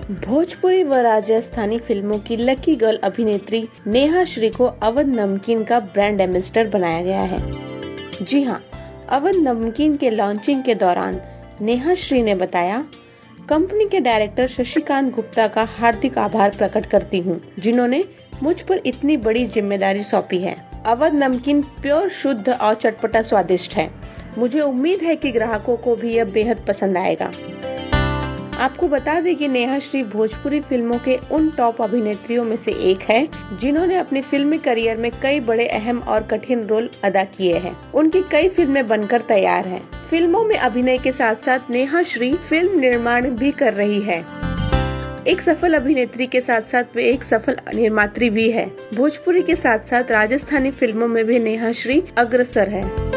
भोजपुरी व राजस्थानी फिल्मों की लकी गर्ल अभिनेत्री नेहा श्री को अवध नमकीन का ब्रांड एम्बेसडर बनाया गया है। जी हाँ, अवध नमकीन के लॉन्चिंग के दौरान नेहा श्री ने बताया, कंपनी के डायरेक्टर शशिकांत गुप्ता का हार्दिक आभार प्रकट करती हूँ, जिन्होंने मुझ पर इतनी बड़ी जिम्मेदारी सौंपी है। अवध नमकीन प्योर, शुद्ध और चटपटा स्वादिष्ट है। मुझे उम्मीद है कि ग्राहकों को भी यह बेहद पसंद आएगा। आपको बता दें कि नेहा श्री भोजपुरी फिल्मों के उन टॉप अभिनेत्रियों में से एक है, जिन्होंने अपने फिल्मी करियर में कई बड़े अहम और कठिन रोल अदा किए हैं। उनकी कई फिल्में बनकर तैयार हैं। फिल्मों में अभिनय के साथ साथ नेहा श्री फिल्म निर्माण भी कर रही है। एक सफल अभिनेत्री के साथ साथ वे एक सफल निर्मात्री भी है। भोजपुरी के साथ साथ राजस्थानी फिल्मों में भी नेहा श्री अग्रसर है।